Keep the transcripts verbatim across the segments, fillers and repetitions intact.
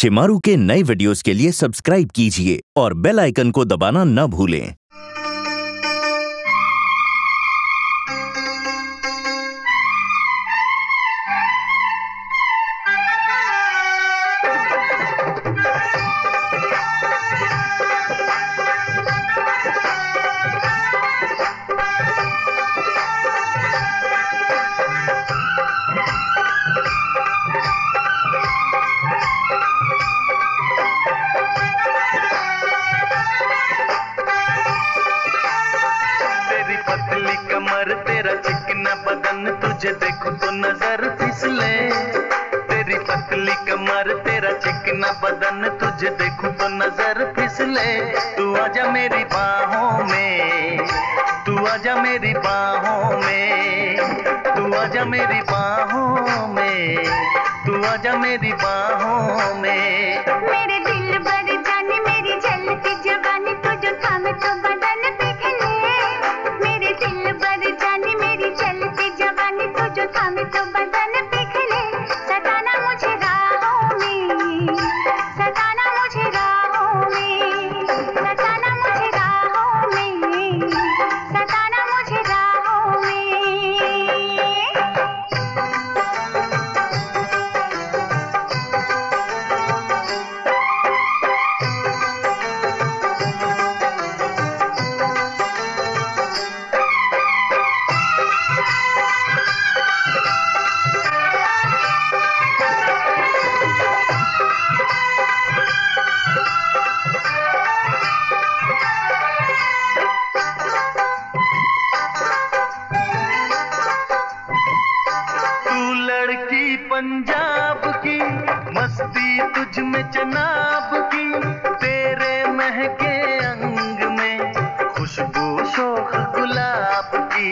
शिमारू के नए वीडियोस के लिए सब्सक्राइब कीजिए और बेल आइकन को दबाना न भूलें। पतली कमर तेरा चिकना बदन तुझे देखो तो नजर फिसले। तेरी पतली कमर तेरा चिकना बदन तुझे देखो तो नजर फिसले। तू आजा मेरी बाहों में, तू आजा मेरी बाहों में, तू आजा मेरी बाहों में, तू आजा मेरी बाहों में। मेरे दिल भर जाने मेरी झलकी जवानी तुझे थामे तो बदन पिघले। मेरे दिल भर जाने मेरी झलकी जवानी तुझे थामे तो बदन पिघले। सताना मुझे राहों में, सताना मुझे राहों में, सताना मुझे राहों में, सताना मुझे राहों में। लड़की पंजाब की मस्ती तुझ में जनाब की, तेरे महके अंग में खुशबू शोख गुलाब की।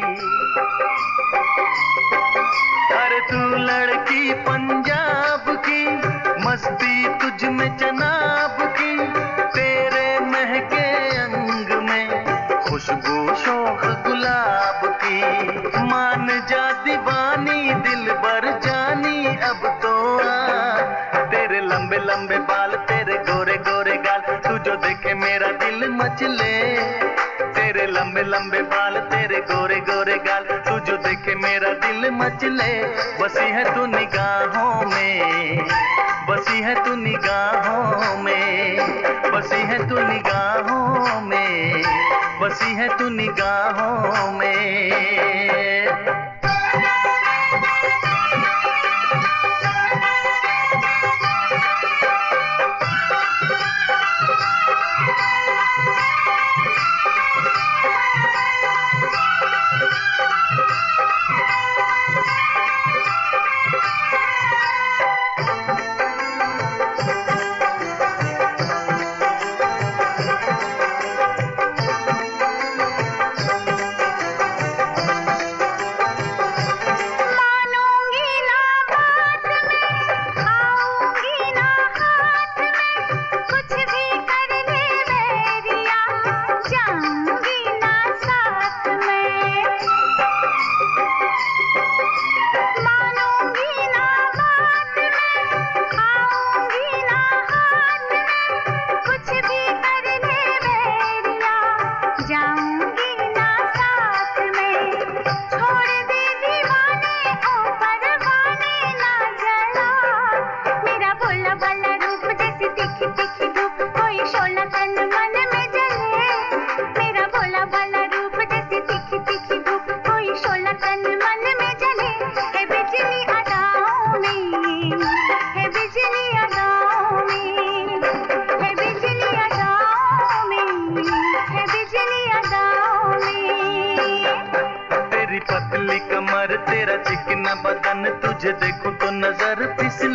अरे तू लड़की पंजाब की मस्ती तुझ में जनाब की, तेरे महके अंग में खुशबू शोख गुलाब की। मान जा दीवानी दिल भर जानी अब तो आ। तेरे लंबे लंबे बाल तेरे गोरे गोरे गाल तू जो देखे मेरा दिल मचले। तेरे लंबे लंबे बाल तेरे गोरे गोरे गाल तू जो देखे मेरा दिल मचले। बसी है तू निगाहों में, बसी है तू निगाहों में, बसी है तू निगाहों में, बसी है तू निगाहों में। पतली कमर तेरा चिकना बदन तुझे देखो तो नजर फिसले।